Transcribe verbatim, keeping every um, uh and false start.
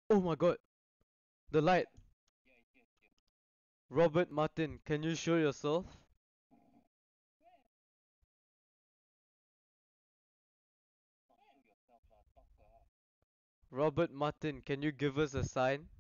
Oh my god, the light. Robert Martin, can you show yourself? Robert Martin, can you give us a sign?